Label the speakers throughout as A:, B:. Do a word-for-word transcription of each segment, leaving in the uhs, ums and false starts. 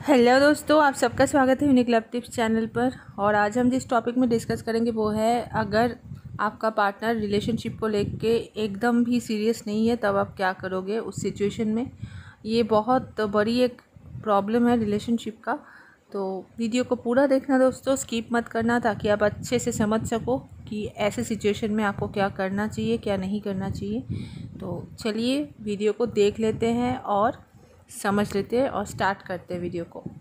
A: Hello दोस्तों, आप सबका स्वागत है यूनिक लव टिप्स चैनल पर। और आज हम जिस टॉपिक में डिस्कस करेंगे वो है, अगर आपका पार्टनर रिलेशनशिप को लेके एकदम भी सीरियस नहीं है तब आप क्या करोगे उस सिचुएशन में। ये बहुत बड़ी एक प्रॉब्लम है रिलेशनशिप का। तो वीडियो को पूरा देखना दोस्तों, स्किप मत करना, ताकि आप अच्छे से समझ सको कि ऐसे सिचुएशन में आपको क्या करना चाहिए, क्या नहीं करना चाहिए। तो चलिए वीडियो को देख लेते हैं और समझ लेते हैं और स्टार्ट करते हैं वीडियो को।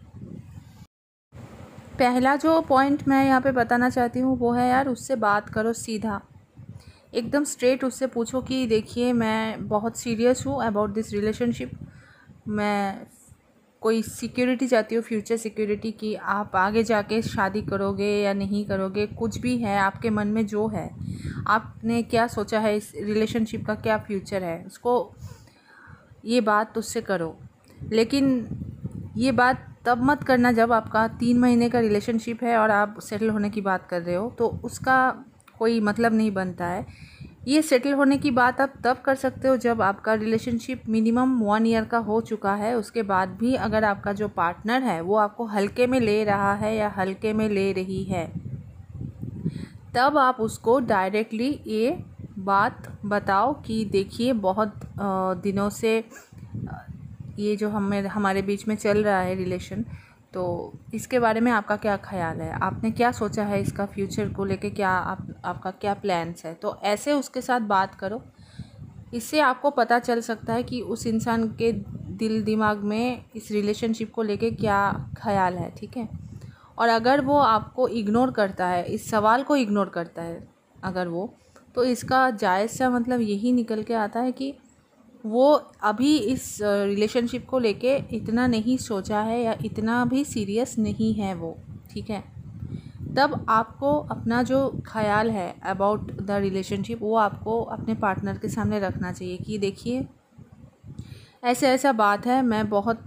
A: पहला जो पॉइंट मैं यहाँ पे बताना चाहती हूँ वो है, यार उससे बात करो सीधा, एकदम स्ट्रेट उससे पूछो कि देखिए मैं बहुत सीरियस हूँ अबाउट दिस रिलेशनशिप। मैं कोई सिक्योरिटी चाहती हूँ, फ्यूचर सिक्योरिटी, की आप आगे जाके शादी करोगे या नहीं करोगे, कुछ भी है आपके मन में जो है, आपने क्या सोचा है इस रिलेशनशिप का, क्या फ्यूचर है, उसको ये बात उससे करो। लेकिन ये बात तब मत करना जब आपका तीन महीने का रिलेशनशिप है और आप सेटल होने की बात कर रहे हो, तो उसका कोई मतलब नहीं बनता है। ये सेटल होने की बात आप तब कर सकते हो जब आपका रिलेशनशिप मिनिमम वन ईयर का हो चुका है। उसके बाद भी अगर आपका जो पार्टनर है वो आपको हल्के में ले रहा है या हल्के में ले रही है, तब आप उसको डायरेक्टली ये बात बताओ कि देखिए बहुत दिनों से ये जो हमें हमारे बीच में चल रहा है रिलेशन, तो इसके बारे में आपका क्या ख्याल है, आपने क्या सोचा है इसका फ्यूचर को लेके, क्या आप आपका क्या प्लान्स है। तो ऐसे उसके साथ बात करो। इससे आपको पता चल सकता है कि उस इंसान के दिल दिमाग में इस रिलेशनशिप को लेके क्या ख्याल है, ठीक है। और अगर वो आपको इग्नोर करता है, इस सवाल को इग्नोर करता है अगर वो, तो इसका जायज़ सा मतलब यही निकल के आता है कि वो अभी इस रिलेशनशिप को लेके इतना नहीं सोचा है या इतना भी सीरियस नहीं है वो, ठीक है। तब आपको अपना जो ख्याल है अबाउट द रिलेशनशिप वो आपको अपने पार्टनर के सामने रखना चाहिए कि देखिए ऐसे ऐसा बात है, मैं बहुत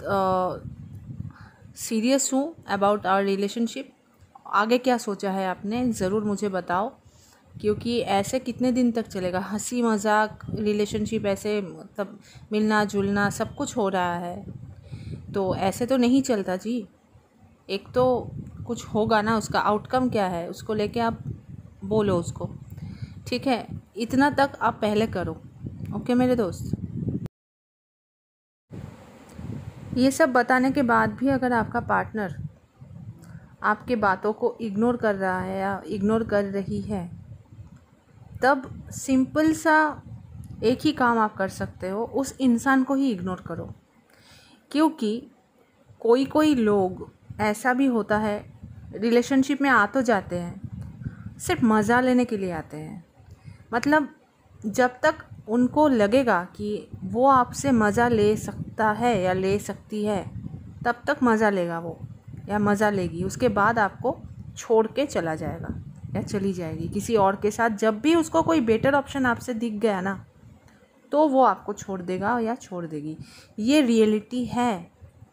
A: सीरियस हूँ अबाउट आवर रिलेशनशिप। आगे क्या सोचा है आपने, ज़रूर मुझे बताओ, क्योंकि ऐसे कितने दिन तक चलेगा। हंसी मजाक रिलेशनशिप, ऐसे मतलब मिलना जुलना सब कुछ हो रहा है, तो ऐसे तो नहीं चलता जी। एक तो कुछ होगा ना, उसका आउटकम क्या है उसको लेके आप बोलो उसको, ठीक है। इतना तक आप पहले करो, ओके मेरे दोस्त। ये सब बताने के बाद भी अगर आपका पार्टनर आपके बातों को इग्नोर कर रहा है या इग्नोर कर रही है, तब सिंपल सा एक ही काम आप कर सकते हो, उस इंसान को ही इग्नोर करो। क्योंकि कोई कोई लोग ऐसा भी होता है, रिलेशनशिप में आ तो जाते हैं, सिर्फ मज़ा लेने के लिए आते हैं। मतलब जब तक उनको लगेगा कि वो आपसे मज़ा ले सकता है या ले सकती है, तब तक मज़ा लेगा वो या मज़ा लेगी। उसके बाद आपको छोड़ के चला जाएगा या चली जाएगी किसी और के साथ। जब भी उसको कोई बेटर ऑप्शन आपसे दिख गया ना, तो वो आपको छोड़ देगा या छोड़ देगी। ये रियलिटी है।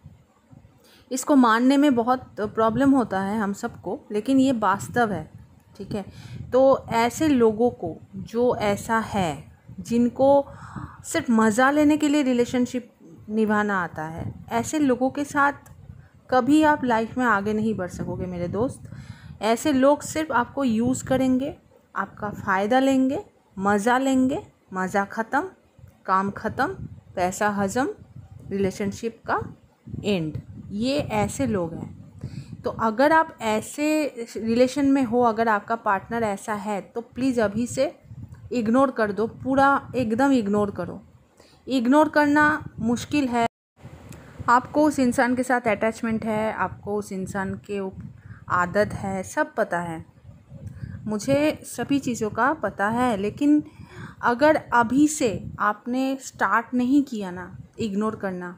A: इसको मानने में बहुत प्रॉब्लम होता है हम सबको, लेकिन ये वास्तव है, ठीक है। तो ऐसे लोगों को जो ऐसा है, जिनको सिर्फ मज़ा लेने के लिए रिलेशनशिप निभाना आता है, ऐसे लोगों के साथ कभी आप लाइफ में आगे नहीं बढ़ सकोगे मेरे दोस्त। ऐसे लोग सिर्फ आपको यूज़ करेंगे, आपका फ़ायदा लेंगे, मज़ा लेंगे, मज़ा ख़त्म, काम ख़त्म, पैसा हजम, रिलेशनशिप का एंड। ये ऐसे लोग हैं। तो अगर आप ऐसे रिलेशन में हो, अगर आपका पार्टनर ऐसा है, तो प्लीज़ अभी से इग्नोर कर दो, पूरा एकदम इग्नोर करो। इग्नोर करना मुश्किल है, आपको उस इंसान के साथ अटैचमेंट है, आपको उस इंसान के आदत है, सब पता है, मुझे सभी चीज़ों का पता है। लेकिन अगर अभी से आपने स्टार्ट नहीं किया ना इग्नोर करना,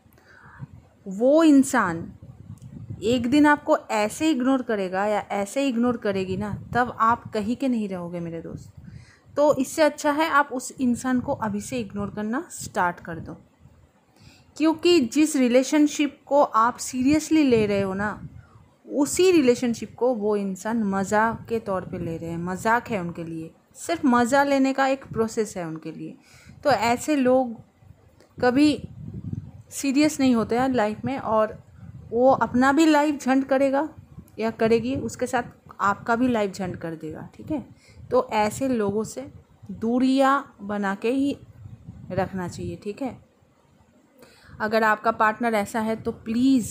A: वो इंसान एक दिन आपको ऐसे इग्नोर करेगा या ऐसे इग्नोर करेगी ना, तब आप कहीं के नहीं रहोगे मेरे दोस्त। तो इससे अच्छा है आप उस इंसान को अभी से इग्नोर करना स्टार्ट कर दो। क्योंकि जिस रिलेशनशिप को आप सीरियसली ले रहे हो ना, उसी रिलेशनशिप को वो इंसान मज़ाक के तौर पे ले रहे हैं। मजाक है उनके लिए, सिर्फ मज़ा लेने का एक प्रोसेस है उनके लिए। तो ऐसे लोग कभी सीरियस नहीं होते हैं लाइफ में, और वो अपना भी लाइफ झंड करेगा या करेगी, उसके साथ आपका भी लाइफ झंड कर देगा, ठीक है। तो ऐसे लोगों से दूरियां बना के ही रखना चाहिए, ठीक है। अगर आपका पार्टनर ऐसा है तो प्लीज़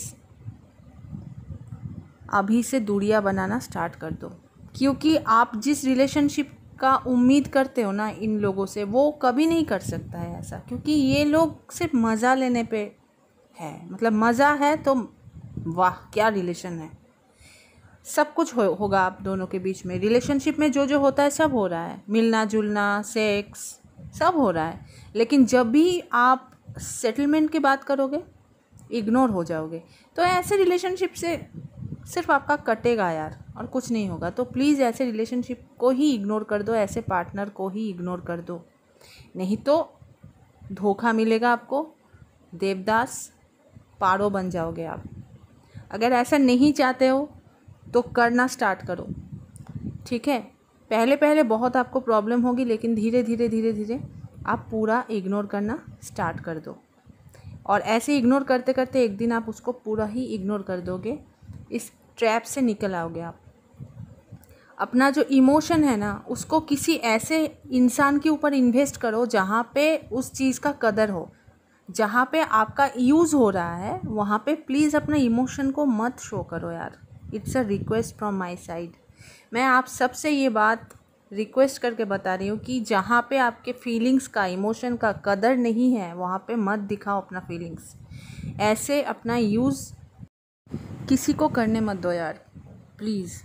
A: अभी से दूरियां बनाना स्टार्ट कर दो, क्योंकि आप जिस रिलेशनशिप का उम्मीद करते हो ना इन लोगों से, वो कभी नहीं कर सकता है ऐसा, क्योंकि ये लोग सिर्फ मज़ा लेने पे है। मतलब मज़ा है तो वाह क्या रिलेशन है, सब कुछ हो, होगा आप दोनों के बीच में। रिलेशनशिप में जो जो होता है सब हो रहा है, मिलना जुलना, सेक्स, सब हो रहा है। लेकिन जब भी आप सेटलमेंट की बात करोगे इग्नोर हो जाओगे। तो ऐसे रिलेशनशिप से सिर्फ आपका कटेगा यार, और कुछ नहीं होगा। तो प्लीज़ ऐसे रिलेशनशिप को ही इग्नोर कर दो, ऐसे पार्टनर को ही इग्नोर कर दो, नहीं तो धोखा मिलेगा आपको, देवदास पारो बन जाओगे आप। अगर ऐसा नहीं चाहते हो तो करना स्टार्ट करो, ठीक है। पहले पहले बहुत आपको प्रॉब्लम होगी, लेकिन धीरे धीरे धीरे धीरे आप पूरा इग्नोर करना स्टार्ट कर दो। और ऐसे इग्नोर करते करते एक दिन आप उसको पूरा ही इग्नोर कर दोगे, इस ट्रैप से निकल आओगे आप। अपना जो इमोशन है ना उसको किसी ऐसे इंसान के ऊपर इन्वेस्ट करो जहाँ पे उस चीज़ का कदर हो, जहाँ पे आपका यूज़ हो रहा है वहाँ पे प्लीज़ अपना इमोशन को मत शो करो यार। It's a request from my side. मैं आप सबसे ये बात रिक्वेस्ट करके बता रही हूँ कि जहाँ पे आपके फीलिंग्स का, इमोशन का कदर नहीं है वहाँ पे मत दिखाओ अपना फीलिंग्स। ऐसे अपना यूज़ किसी को करने मत दो यार, प्लीज़।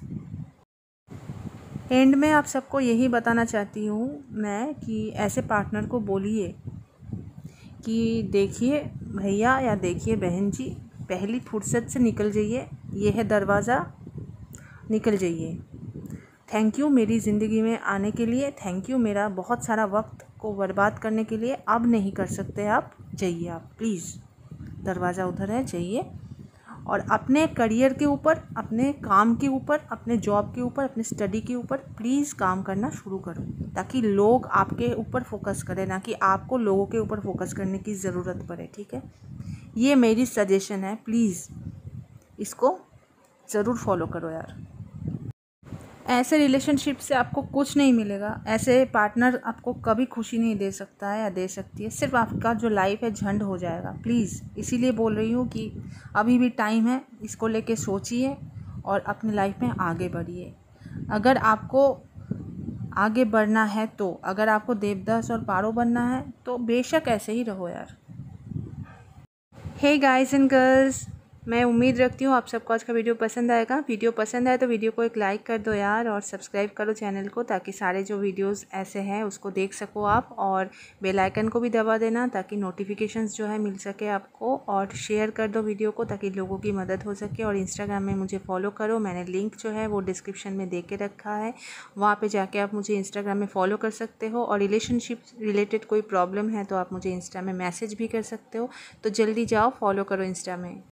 A: एंड में आप सबको यही बताना चाहती हूँ मैं कि ऐसे पार्टनर को बोलिए कि देखिए भैया या देखिए बहन जी, पहली फुर्सत से निकल जाइए, ये है दरवाज़ा, निकल जाइए। थैंक यू मेरी ज़िंदगी में आने के लिए, थैंक यू मेरा बहुत सारा वक्त को बर्बाद करने के लिए। अब नहीं कर सकते आप, जाइए आप प्लीज़, दरवाज़ा उधर है, जाइए। और अपने करियर के ऊपर, अपने काम के ऊपर, अपने जॉब के ऊपर, अपने स्टडी के ऊपर प्लीज़ काम करना शुरू करो, ताकि लोग आपके ऊपर फोकस करें, ना कि आपको लोगों के ऊपर फोकस करने की ज़रूरत पड़े, ठीक है। ये मेरी सजेशन है, प्लीज़ इसको ज़रूर फॉलो करो यार। ऐसे रिलेशनशिप से आपको कुछ नहीं मिलेगा, ऐसे पार्टनर आपको कभी खुशी नहीं दे सकता है या दे सकती है, सिर्फ आपका जो लाइफ है झंड हो जाएगा। प्लीज़ इसीलिए बोल रही हूँ कि अभी भी टाइम है, इसको लेके सोचिए और अपनी लाइफ में आगे बढ़िए। अगर आपको आगे बढ़ना है तो, अगर आपको देवदास और पारो बनना है तो बेशक ऐसे ही रहो यार। हे गाइस एंड गर्ल्स, मैं उम्मीद रखती हूँ आप सबको आज का वीडियो पसंद आएगा। वीडियो पसंद आए तो वीडियो को एक लाइक कर दो यार, और सब्सक्राइब करो चैनल को, ताकि सारे जो वीडियोस ऐसे हैं उसको देख सको आप। और बेल आइकन को भी दबा देना ताकि नोटिफिकेशंस जो है मिल सके आपको। और शेयर कर दो वीडियो को ताकि लोगों की मदद हो सके। और इंस्टाग्राम में मुझे फॉलो करो, मैंने लिंक जो है वो डिस्क्रिप्शन में दे के रखा है, वहाँ पर जाके आप मुझे इंस्टाग्राम में फॉलो कर सकते हो। और रिलेशनशिप रिलेटेड कोई प्रॉब्लम है तो आप मुझे इंस्टा में मैसेज भी कर सकते हो। तो जल्दी जाओ, फॉलो करो इंस्टा में।